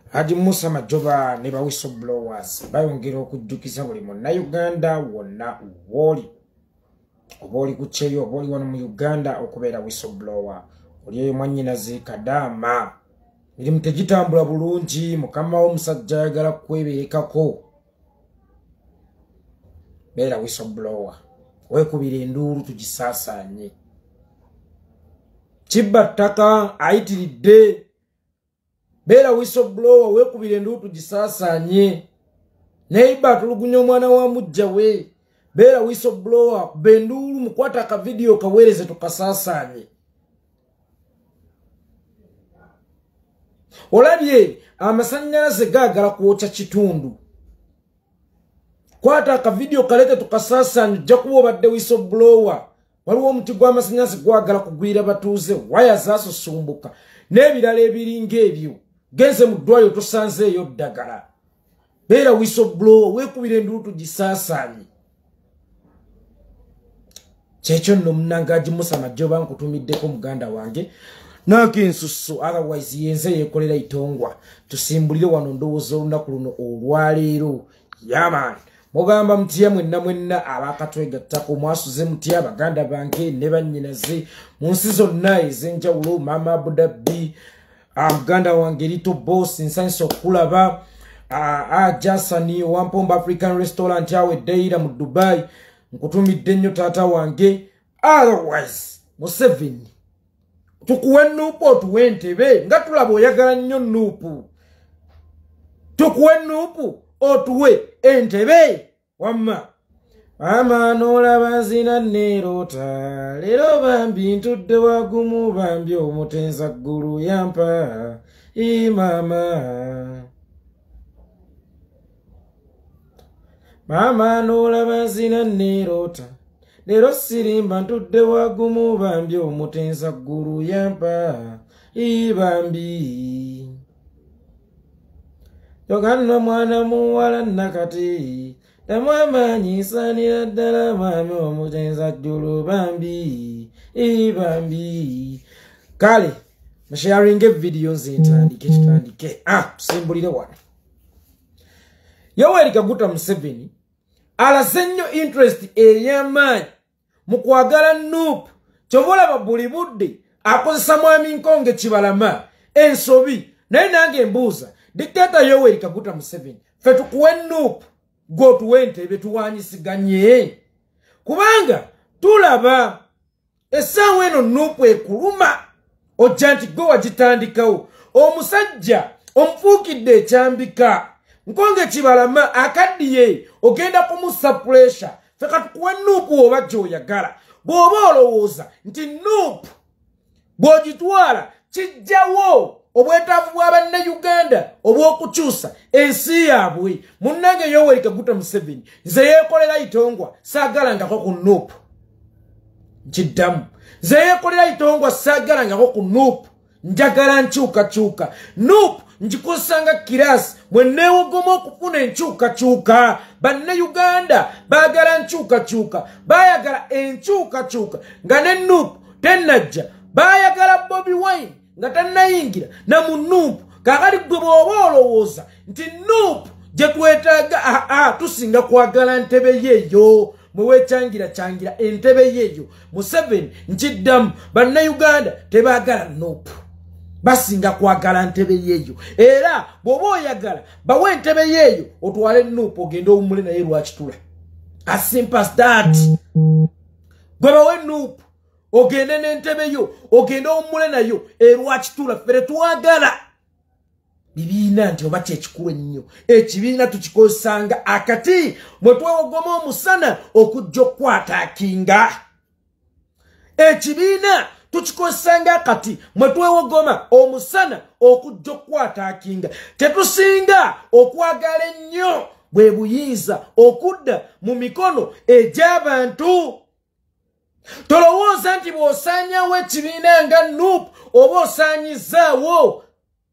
Haji Musa Majoba ne ba whistleblowers bayongera okujjukisa buli Munnayuganda wonna oboli ku kyeyo oboli wano mu Uganda okubeera whistleblower oli mwannyinaze Kadaama mirimu tegitambula bulungi mukama w'omusajja ayagala kwebeekako beera whistleblower weekubira enduulu tugisaasaanye kibba ttaka ayitiridde beera whistleblower weekubira enduulu tugisaasaanye neiba tulugunya omwana wa mujja we beera whistleblower benduulu mukwata ka video kaweereze tukasaasaanye olabye amasannyalaze gaagala kwokya kitundu kwata ka video kalete tukasaasaanye ojja kuba obadde whistleblower waliwo omuti gw'amasannyalaze gwagala kugwira batuuze waya zaasosumbuka n'ebirala ebiringa ebyo genze mu ddwaliro tosanzeeyo ddagala beera whistleblower weekubira enduulu tugisaasaanye kyekyo nno Munnangaaji Musa Majoba nkutumiddeko muganda wange nakinsusu otherwise yenze yekolera itongwa tusimbulire wano ndowooza olunaku luno olwaleero yaman mugamba mutya mwenna abakatwegattako mwasuze mutya baganda bange ne bannyinaze mu nsi zonna ez'enjawulo mama Abudabi muganda wange Little Boss nsanyiza okulaba Jasani Wampomba African Restaurant awe Deira mu Dubai nkutumidde nnyo taata wange otherwise Museveni tukuwe NUP otuwe entebbe nga tulaba oyagala nnyo NUP tukuwe NUP otuwe entebbe wamma mama n'olaba nzina neerota leero bambi ntudde wagumu bambi omutenza ggulu yampa mama n'olaba nzina neerota leero sirimba ntudde wagumu bambi omutenza ggulu yampa bambi yoganna mwana muwala nakati tamwamaanyi nsaanira ddala mwami omutenza ggulu bambi kale musharinge video nze tutandike tusimbulire wano Yoweri Kaguta Museveni alaze nnyo interest ey'amaanyi mu kwagala NUP kyobola buli budde akozesa mwami Nkonge Kibalama ensobi naye nange mbuuza dictator Yoweri Kaguta Museveni fe tukuwe NUP gwotuwe entebbe tuwanyisiganye kubanga tulaba essaawa eno NUP ekuluma ojja nti gwe wagitandikawo omusajja omufuukidde ekyambika Nkonge Kibalama akaddiye ogenda kumussa pressure feka tukuwe NUP oba gy'oyagala bw'oba olowooza nti NUP bw'ogitwala kijjawo obwetaavu bw'Abannayuganda obw'okukyusa ensi yaabwe munnange Yoweri Kaguta Museveni nze yeekolera itongwa saagalangako ku NUP nkiddamu nze yeekolera itongwa saagalangako ku NUP njagala nkyukakyuka NUP njikusanga kirasi mwenneewogoma okufuna enkyukakyuka Bannayuganda baagala nkyukakyuka baayagala enkyukakyuka nga ne NUP tennajja baayagala Bobi Wine nga tannayingira na mu NUP kakati gwe bw'oba olowooza nti NUP gye twetaaga tusinga kwagala ntebe yeeyo mwe weekyangira entebe yeeyo Museveni nkiddamu Bannayuganda tebaagala NUP basinga kwagala ntebe yeeyo era bw'oba oyagala bawe ntebe yeeyo otwale NUP ogende owummule naye lwakitula as simple as that gwe bawe NUP ogende n'entebe yo ogende owummule nayo lwakitula fere twagala bibiina nti oba kyekikulu ennyo ekibiina tukikozesanga akati mwe twewogoma omusana okujja okukwataakinga ekibiina tukikozesanga akati mwe twewogoma omusana okujja okukwataakinga tetusinga okwagala ennyo bwe buyinza okudda mu mikono egy'abantu tolowooza nti bw'osaanyawo ekibiina nga NUP oba osaanyizaawo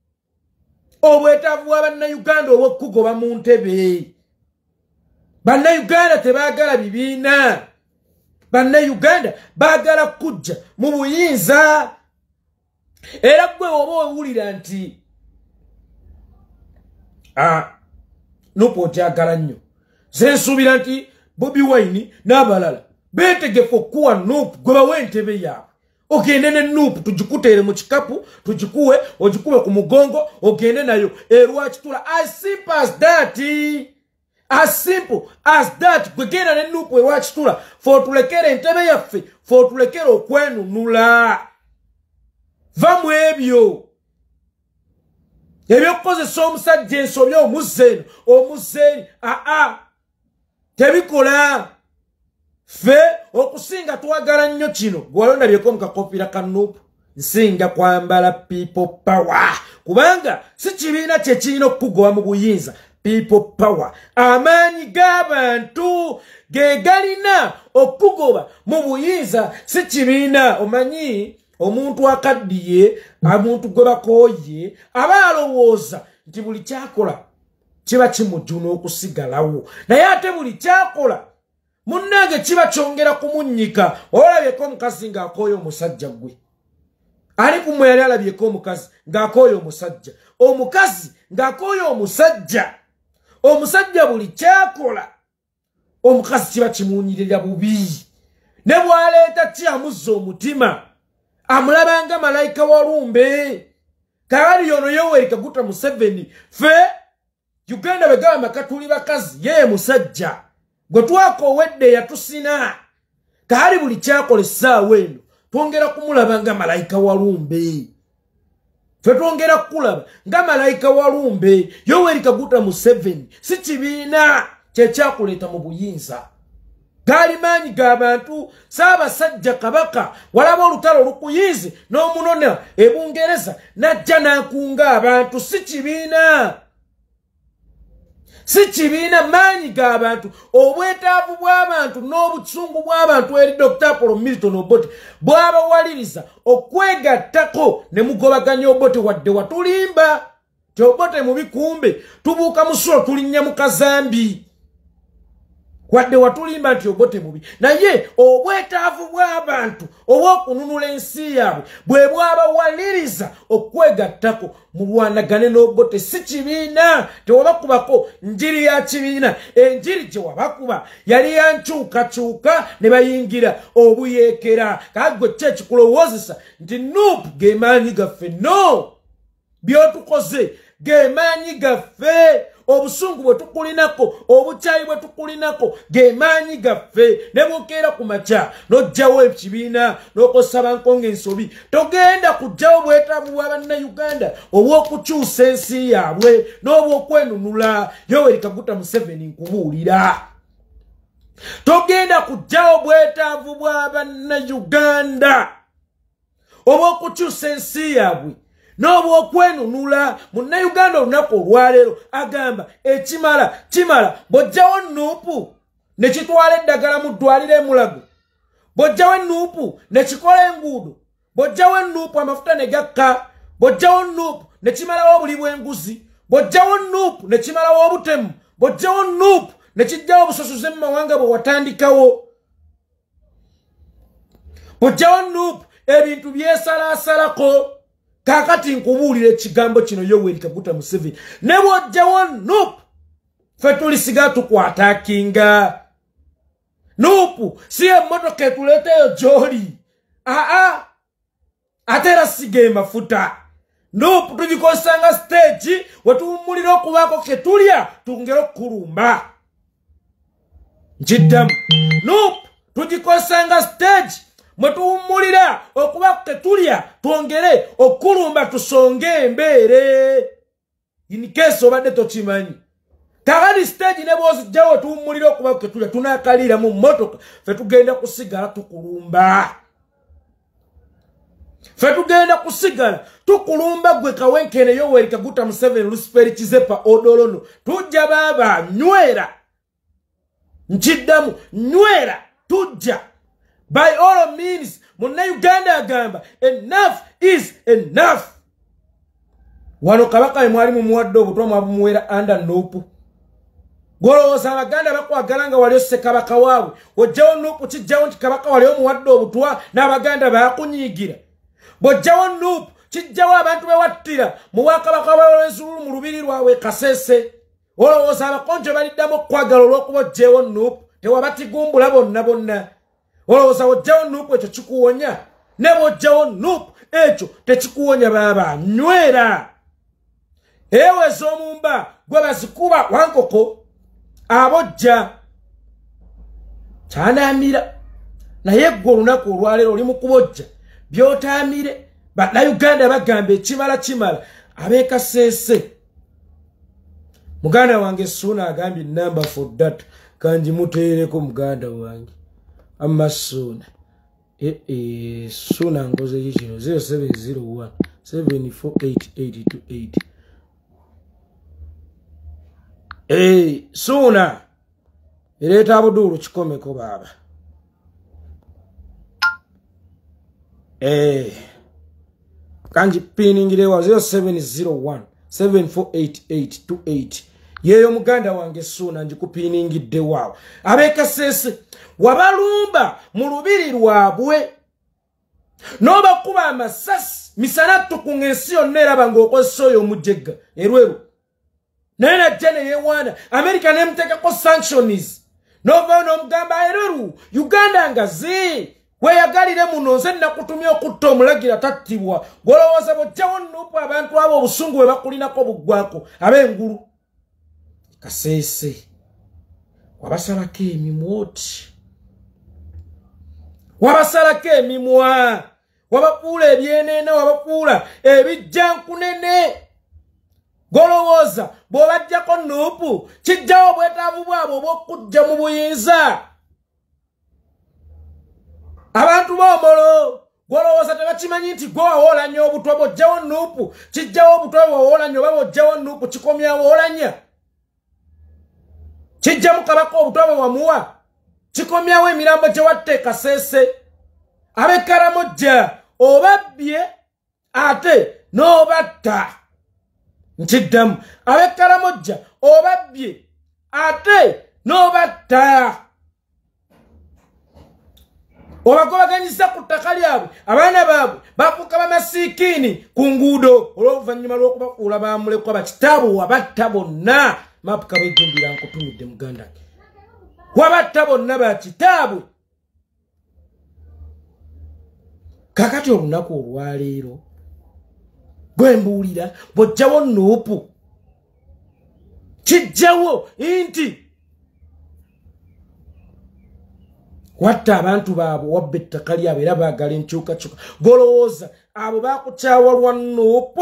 obwetaavu bw'Abannayuganda obw'okugoba mu ntebe Bannayuganda tebaagala bibiina Bannayuganda baagala kujja mu buyinza era gwe oba owulira nti Nup otyagala nnyo. Zensuubira nti Bobi Wine n'abalala beetegefu okuwa Nup gwe bawe entebe yaabwe. Ogende ne Nup tujikutere mu kikapu, tujikuwe, ogikube ku mugongo, ogende nayo Lwakitula. As simple as that. As simple as that. Gwe genda ne Nup Lwakitula for tulekere entebe yaffe, for tulekere okwenunula. Va mu ebyo. Ebyokukozesa omusajja ensobya Museveni tebikola. Fe okusinga twagala nnyo kino gwalonda byeko mukakopira ka Nup nsinga kwambala people power kubanga si kibiina kye kirina okugoba mu buyinza. People power amaanyi g'abantu ge galina okugoba mu buyinza si kibiina. Omanyi omuntu akaddiye omuntu gwe bakooye aba alowooza nti buli kyakola kiba kimujjuna okusigalawo naye ate buli kyakola munnange kiba kyongera kumunnyika. Olabyeko omukazi ng'akooye omusajja gwe ali kumwe yali alabyeko omukazi ng'akooye omusajja, omukazi ng'akooye omusajja, omusajja buli kyakola omukazi kiba kimuwunyirira bubi ne bw'aleeta kyamuzza omutima amulabanga malayika walumbe. Kaali yono Yoweri Kaguta Museveni fe Uganda begamba katuli bakazi ye musajja gwe twakowedde yatusina. Kaali buli kyakola essaawa eno twongera kumulaba nga malayika walumbe. Fe twongera kulaba nga malayika walumbe. Yoweri Kaguta Museveni si kibiina kyekyakuleeta mu buyinza. Gaali maanyi g'abantu. Ssaabasajja Kabaka walaba olutalo lukuyizi n'omunona Ebungereza najja n'akunga abantu. Si kibiina. Si kibiina maanyi g'abantu. Obwetaavu bw'abantu n'obusungu bw'abantu eri Dr. Paul Milton Obote bw'abawaliriza okwegattako ne mugobaganya Obote wadde watulimba. Ti Obote mu bikumbe tubuuka musulo tulinnya mu kazambi. Wadde watulimba nti Obote mubi. Naye obwetaavu bw'abantu obw'okununula ensi yaabwe bwe bw'abawaliriza okwegattako mulwanagane n'Obote. Si kibiina. Tewabakubako njiri ya kibiina. Enjiri gye wabakuba yali ya nkyukakyuka ne bayingira obuyeekera. Kagwe kye kikulowoozesa nti Nup ge maanyi gaffe. No, byotukoze ge maanyi gaffe. Obusungu bwe tukulinako, obukyayi bwe tukulinako ge maanyi gaffe. Ne bwokeera ku makya n'ojjawo ekibiina n'okosa bankonga ensobi togenda kujjawo bwetaavu bwa bannayuganda obw'okukyusa ensi yaabwe n'obw'okwenunula. Yoweri Kaguta Museveni nkubuulira togenda kujjawo bwetaavu bwa bannayuganda obw'okukyusa ensi yaabwe n'obw'okwenunula. Munnayuganda olunaku olwaleero agamba ekimala kimala. Bw'ojjawo Nup ne kitwala eddagala mu ddwaliro e Mulago, bw'ojjawo Nup ne kikola enguudo, bw'ojjawo Nup amafuta ne gakka, bw'ojjawo Nup ne kimalawo obuli bw'enguzi, bw'ojjawo Nup ne kimalawo obutemu, bw'ojjawo Nup ne kijjawo obusosoze mu mawanga bwe watandikawo, bw'ojjawo Nup ebintu byesalaasalako. Kakati nkubuulira ekigambo kino Yoweri Kaguta Museveni ne bw'ojjawo Nup fe tulisiga tukwatakinga. Nup si emmotoka etuleeteyo gy'oli. Ate era si ge mafuta. Nup tugikozesanga stage we tuwummulira okubaako ke tulya tungera okukulumba. Nkiddamu. Nup tugikozesanga stage mwe tuwummulira okubaako ke tulya twongere okukulumba tusonge embeere. In case obadde tokimanyi. Kakati stage ne bw'ozijjawo tuwummulira okubaako ke tulya tunaakaliira mu mmotoka fe tugenda kusigala tukulumba. Fe tugenda kusigala tukulumba gwe kawenkene Yoweri Kaguta Museveni Lucifer Kizepa Odolono. Tujja baba nywera. Nkiddamu nywera tujja. By all means, Munnayuganda agamba enough is enough. Wano Kabaka mwali mumuwadde obutwa mwabumuwera under Nup. Golowooza Abaganda bakwagala nga wali osse Kabaka waabwe. Ojjawo Nup kijjawo nti Kabaka wali omuwadde obutwa n'Abaganda baakunyiigira. Bw'ojjawo Nup kijjawo abantu bewattira mu bwakabaka bw'Olwenzululu mu lubiri lwabwe Kasese olowooza abakonjo baliddamu okwagala olw'okuba oggyewo NUP tewabatigumbula bonna olowooza oggyewo NUP ekyo kikuwonya ne bw'oggyewo NUP ekyo tekikuwonya baba nywera eweza omumba gwe bazikuba wankoko abojja kyanaamira naye gwe olunaku olwaleero oli mu kubojja by'otaamire bannayuganda bagamba ekimala ab'e Kasese muganda wange Suuna agambye number for that kanji muteereko muganda wange amma Suuna Suuna ngoze kino 0701 748828 Suuna ereeta Abudulu kikomeko baba kanji piningirewa 0701 748828 yeyo muganda wange Suuna njikupiningidde waawo ab'e Kasese wabalumba mu lubiri lwabwe n'obakuba amasasi misana tukunga ensi yonna eraba ng'okozesa oyo omujjegga erweru naye najja ne yeewaana America n'emuteekako sanctions n'ovaayo n'omugamba erweru Uganda ngazi weyagalire muno nze nakutumya okutta omulagira tattibwa gwolowooza bw'oggyawo NUP abantu abo obusungu bwe bakulinako buggwako ab'engulu Kasese wabasalako emimwa oti wabasalako emimwa wabapuula ebyeneena wabapuula ebijjankunene golowooza bw'obajjako NUP kijjawo obwetaavu bwabwe obw'okujja mu buyinza abantu b'omolo golowooza tebakimanyi nti gwe wawoolanya obutwa bw'ojjawo NUP kijjawo obutwa bw'owoolanya oba bw'ojjawo NUP kikomyawo olanya kijjamu kabaka obutwa bwe wamuwa kikomyawo emirambo gye watta e Kasese ab'e Karamojja obabbye ate n'obatta nkiddamu ab'e Karamojja obabbye ate n'obatta obagobaganyisa ku ttaka lyabwe abaana baabwe bafuuka bamasiikini ku nguudo olw'oluvannyuma lw'okubafuula bamulekwa bakitaabwe wabatta bonna mapuka bejumbira nkutumidde muganda wabatta bonna bakitaabwe kakati olunaku olwaleero gwe mbuulira bw'oggyawo NUP kijjawo nti watta abantu baabwe wabba ettaka lyabwe era baagala enkyukakyuka golowooza abo bakukyawa lwa NUP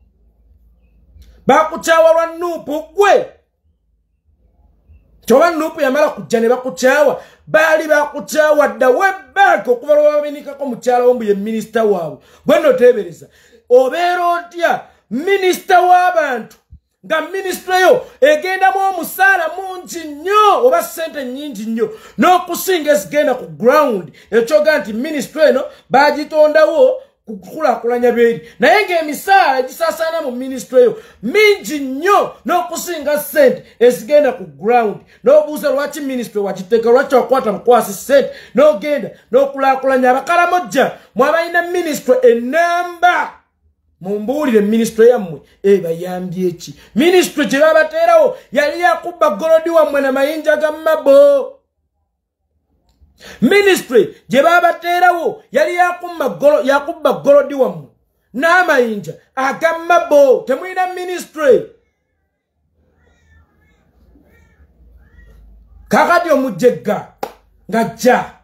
bakukyawa lwa NUP gwe kyoba NUP yamala kujja ne bakukyawa baali bakukyawa dda webbaaka okuva lwe babinikako mukyala wo mbu ye minisita waabwe gwe nno teebereza obeera otya minisita w'abantu nga minisitule yo egendamu omusaala mungi nnyo oba ssente nnyingi nnyo n'okusinga ezigenda ku ground ekyoga nti minisitule eno baagitondawo kukulaakulanya beeri naye ng'emisaala egisaasaana mu minisitule yo mingi nnyo n'okusinga ssente ezigenda ku ground n'obuuza lwaki minisitule wagiteeka lwaki wakwata mukwasi ssente n'ogenda n'okulaakulanya Abakaramojja mwabalina minisitule ennamba mumbuulire minisitule yammwe ebayambye ki minisitule gye babateerawo yali yakubba golodi wammwe na mayinja ga mabo minisitule gye babateerawo yali yakubba golodi wammwe n'amayinja aga mabo temulina minisitule kakati omujjegga ng'ajja